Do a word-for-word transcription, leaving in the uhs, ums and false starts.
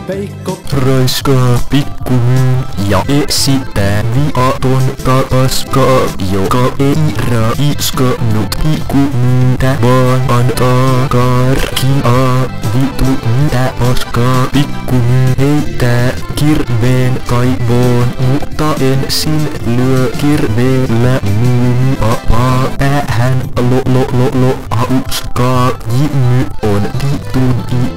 Veikko Raiskaa pikkumyyn ja esitää viatonta paskaa, joka ei raiskannut pikkumyytä, vaan antaa karkia. Vitu mitä paskaa, pikkumyy heittää kirveen kaivoon, mutta ensin lyö kirveellä myypapaa päähän. Lo lo lo lo hauskaa, Jimmy on vitun